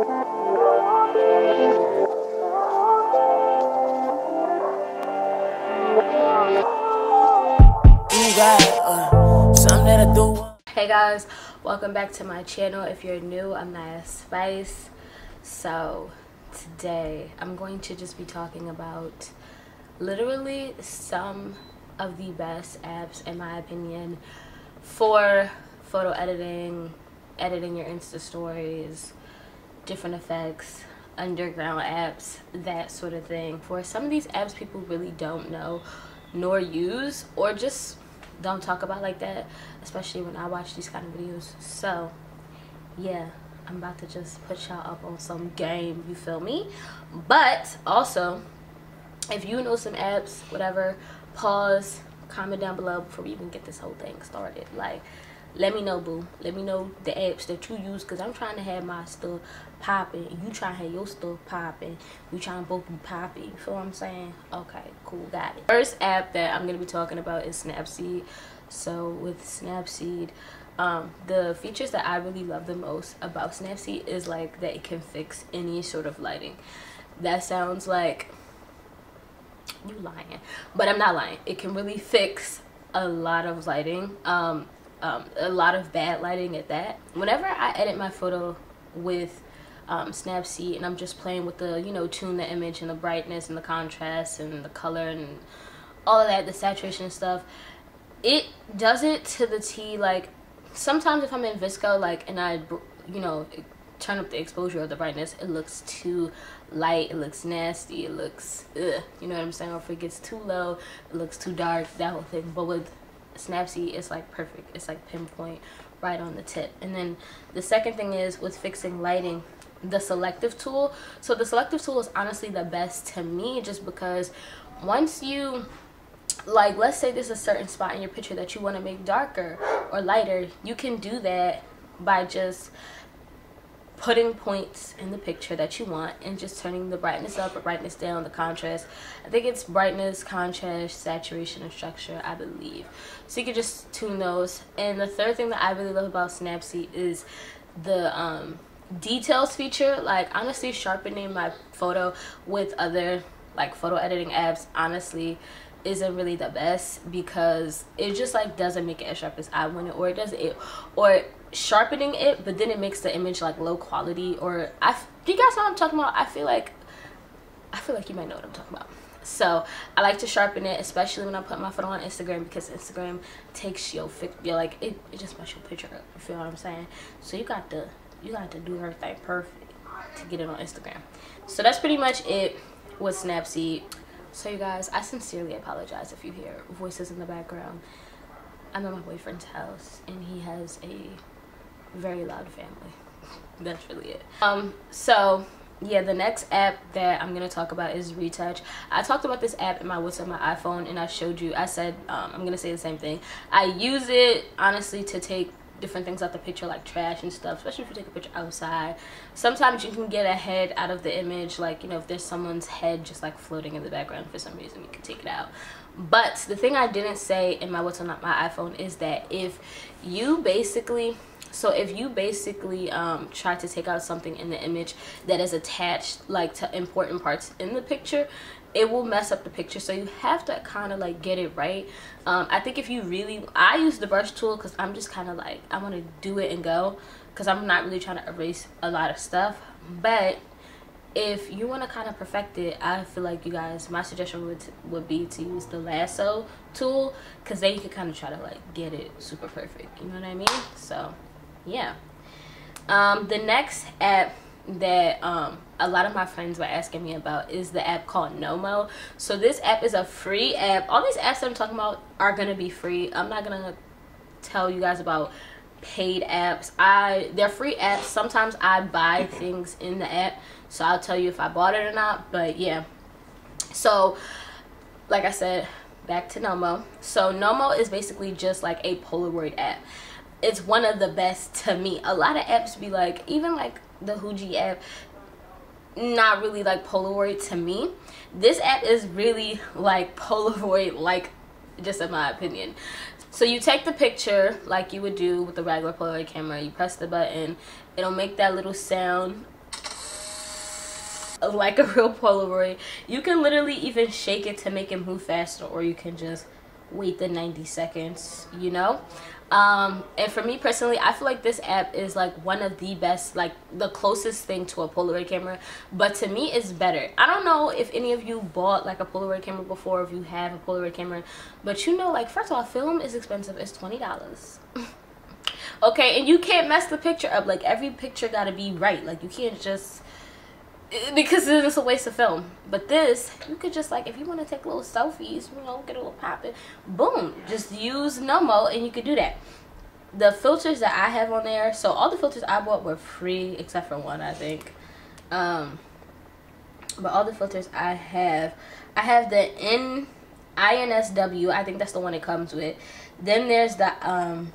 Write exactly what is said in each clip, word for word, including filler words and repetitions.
Hey guys, welcome back to my channel. If you're new, I'm Naya Spice. So today I'm going to just be talking about literally some of the best apps in my opinion for photo editing, editing your Insta stories, different effects, underground apps, that sort of thing. For some of these apps people really don't know nor use, or just don't talk about like that, especially when I watch these kind of videos. So yeah, I'm about to just put y'all up on some game, you feel me? But also, if you know some apps, whatever, pause, comment down below before we even get this whole thing started. Like, let me know, boo. Let me know the apps that you use, because I'm trying to have my stuff popping. You trying to have your stuff popping. We trying to both be popping. You feel what I'm saying? Okay, cool, got it. First app that I'm going to be talking about is Snapseed. So with Snapseed, um, the features that I really love the most about Snapseed is like that it can fix any sort of lighting. That sounds like you lying, but I'm not lying. It can really fix a lot of lighting. Um, Um, a lot of bad lighting at that. Whenever I edit my photo with um, Snapseed and I'm just playing with the, you know, tune the image and the brightness and the contrast and the color and all of that, the saturation and stuff, it does it to the T. Like, sometimes if I'm in Visco, like, and I, you know, turn up the exposure of the brightness, it looks too light, it looks nasty, it looks, ugh, you know what I'm saying? Or if it gets too low, it looks too dark, that whole thing. But with Snapseed, it's like perfect. It's like pinpoint, right on the tip. And then the second thing is with fixing lighting, the selective tool. So the selective tool is honestly the best to me, just because once you, like, let's say there's a certain spot in your picture that you want to make darker or lighter, you can do that by just putting points in the picture that you want and just turning the brightness up or brightness down, the contrast. I think it's brightness, contrast, saturation, and structure, I believe. So you can just tune those. And the third thing that I really love about Snapseed is the um, details feature. Like, honestly, sharpening my photo with other like photo editing apps honestly isn't really the best, because it just like doesn't make it as sharp as I want it, or it does it, or sharpening it, but then it makes the image like low quality. Or I, do you guys know what I'm talking about? I feel like I feel like you might know what I'm talking about. So I like to sharpen it, especially when I put my photo on Instagram, because Instagram takes your you're like it, it just makes your picture up. You feel what I'm saying? So you got to you got to do everything perfect to get it on Instagram. So that's pretty much it with Snapseed. So you guys, I sincerely apologize if you hear voices in the background. I'm at my boyfriend's house and he has a very loud family. That's really it. Um so yeah, the next app that I'm gonna talk about is Retouch. I talked about this app in my what's on my iPhone, and I showed you, I said um, I'm gonna say the same thing. I use it honestly to take different things out the picture, like trash and stuff, especially if you take a picture outside. Sometimes you can get a head out of the image, like, you know, if there's someone's head just like floating in the background for some reason, you can take it out. But the thing I didn't say in my what's on my iPhone is that if you basically so if you basically um try to take out something in the image that is attached like to important parts in the picture, it will mess up the picture. So you have to kind of like get it right. um I think if you really, I use the brush tool because I'm just kind of like, I want to do it and go, because I'm not really trying to erase a lot of stuff. But if you want to kind of perfect it, I feel like you guys, my suggestion would would be to use the lasso tool, because then you can kind of try to like get it super perfect, you know what I mean? So yeah. Um the next app that um a lot of my friends were asking me about is the app called NOMO. So this app is a free app. All these apps that I'm talking about are gonna be free. I'm not gonna tell you guys about paid apps. I they're free apps. Sometimes I buy things in the app, so I'll tell you if I bought it or not. But yeah, so like I said, back to NOMO. So NOMO is basically just like a Polaroid app. It's one of the best to me. A lot of apps be like, even like the Huji app, not really like Polaroid to me. This app is really like Polaroid, like, just in my opinion. So you take the picture like you would do with the regular Polaroid camera, you press the button, it'll make that little sound like a real Polaroid. You can literally even shake it to make it move faster, or you can just wait the ninety seconds, you know. Um and for me personally, I feel like this app is like one of the best, like the closest thing to a Polaroid camera, but to me it's better. I don't know if any of you bought like a Polaroid camera before, if you have a Polaroid camera, but you know, like, first of all, film is expensive. It's twenty dollars. Okay, and you can't mess the picture up. Like, every picture gotta be right. Like, you can't just, because then it's a waste of film. But this, you could just, like, if you want to take little selfies, you know, get a little poppin', boom, just use NOMO and you could do that. The filters that I have on there, so all the filters I bought were free except for one, I think. Um, but all the filters I have, I have the N I N S W, I think that's the one it comes with. Then there's the um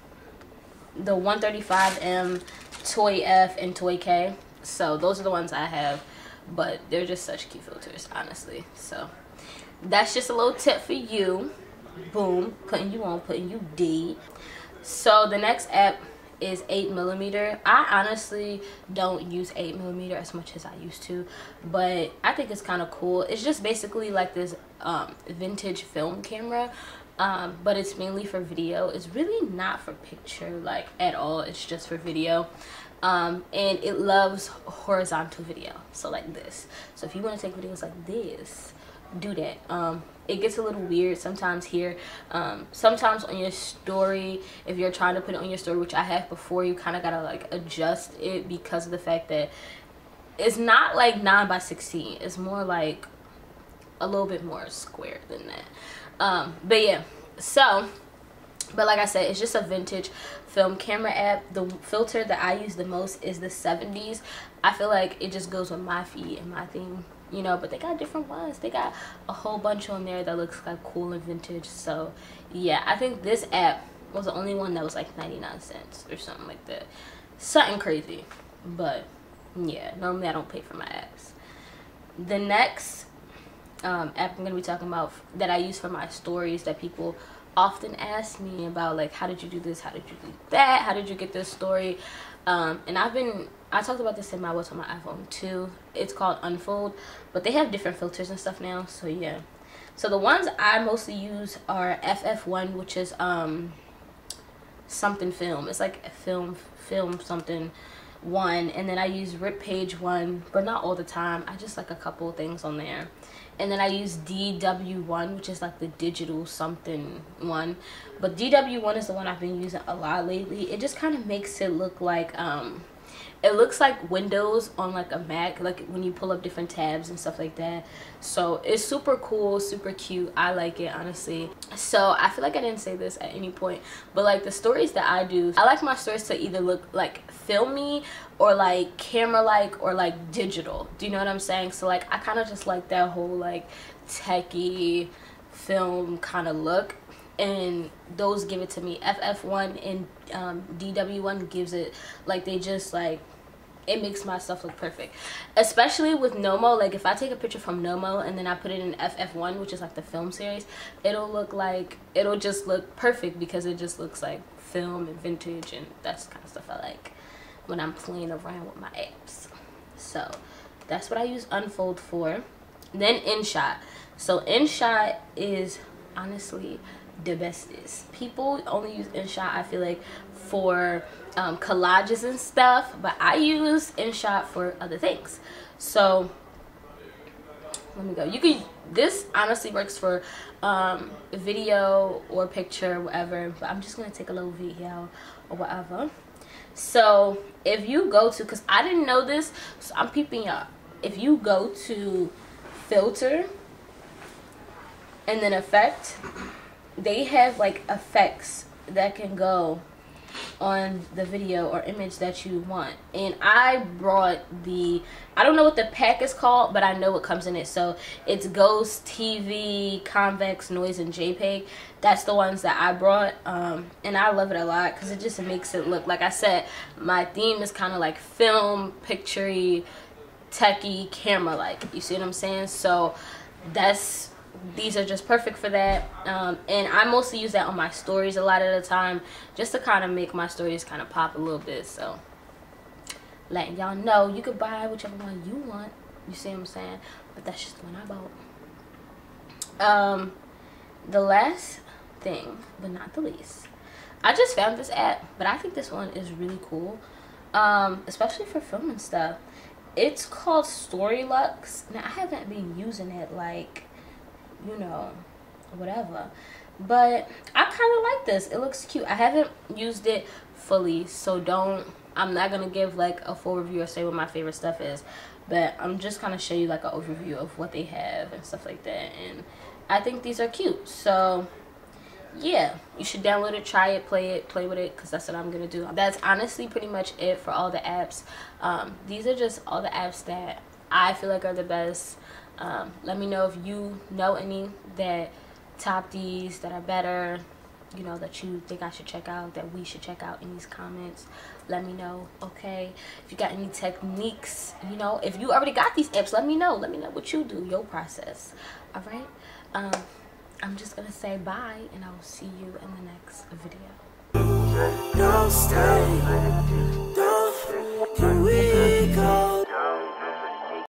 the one thirty-five M, Toy F, and Toy K. So those are the ones I have, but they're just such cute filters, honestly. So that's just a little tip for you. Boom, putting you on, putting you D. So the next app is eight millimeter. I honestly don't use eight millimeter as much as I used to, but I think it's kind of cool. It's just basically like this um, vintage film camera, um, but it's mainly for video. It's really not for picture, like, at all. It's just for video. Um, and it loves horizontal video, so like this. So if you want to take videos like this, do that. Um, it gets a little weird sometimes here. Um, sometimes on your story, if you're trying to put it on your story, which I have before, you kind of gotta like adjust it because of the fact that it's not like nine by sixteen. It's more like a little bit more square than that. Um, but yeah, so, but like I said, it's just a vintage film camera app. The filter that I use the most is the seventies. I feel like it just goes with my feed and my theme, you know, but they got different ones. They got a whole bunch on there that looks like cool and vintage. So yeah, I think this app was the only one that was like ninety-nine cents or something like that. Something crazy. But yeah, normally I don't pay for my apps. The next um, app I'm going to be talking about that I use for my stories that people often ask me about, like, how did you do this, how did you do that, how did you get this story, um, and I've been, I talked about this in my what's on my iPhone too. It's called Unfold, but they have different filters and stuff now, so yeah. So the ones I mostly use are F F one, which is um something film. It's like a film film something one, and then I use Rip Page one, but not all the time. I just like a couple things on there. And then I use D W one, which is like the digital something one. But D W one is the one I've been using a lot lately. It just kind of makes it look like um it looks like Windows on like a Mac, like when you pull up different tabs and stuff like that. So it's super cool, super cute. I like it, honestly. So I feel like I didn't say this at any point, but like the stories that I do, I like my stories to either look like filmy or like camera like or like digital. Do you know what I'm saying? So like I kind of just like that whole like techie film kind of look, and those give it to me. F F one and um, D W one gives it, like, they just like, it makes my stuff look perfect. Especially with NOMO, like if I take a picture from NOMO and then I put it in F F one, which is like the film series, it'll look like, it'll just look perfect because it just looks like film and vintage, and that's the kind of stuff I like when I'm playing around with my apps. So that's what I use Unfold for. Then InShot. So InShot is honestly the bestest. People only use InShot, I feel like, for um, collages and stuff, but I use InShot for other things. So let me go. You can, this honestly works for um, video or picture, whatever, but I'm just gonna take a little video or whatever. So if you go to, because I didn't know this, so I'm peeping y'all. If you go to filter and then effect, they have like effects that can go on the video or image that you want. And I brought the, I don't know what the pack is called, but I know what comes in it. So it's Ghost, T V, Convex, Noise, and JPEG. That's the ones that I brought, um, and I love it a lot because it just makes it look, like I said, my theme is kind of like film, picture-y, techie, camera like. You see what I'm saying? So that's, these are just perfect for that. Um, and I mostly use that on my stories a lot of the time, just to kind of make my stories kind of pop a little bit. So letting y'all know, you could buy whichever one you want. You see what I'm saying? But that's just the one I bought. Um, the last thing, but not the least, I just found this app, but I think this one is really cool, um, especially for filming stuff. It's called StoryLuxe. Now, I haven't been using it, like, you know, whatever, but I kind of like this. It looks cute. I haven't used it fully, so don't, I'm not going to give, like, a full review or say what my favorite stuff is, but I'm just kind of show you, like, an overview of what they have and stuff like that, and I think these are cute, so yeah, you should download it, try it, play it, play with it, because that's what I'm going to do. That's honestly pretty much it for all the apps. Um, these are just all the apps that I feel like are the best. Um, let me know if you know any that top these, that are better, you know, that you think I should check out, that we should check out in these comments. Let me know, okay? If you got any techniques, you know, if you already got these apps, let me know. Let me know what you do, your process, all right? Um... I'm just gonna say bye, and I will see you in the next video. No stay.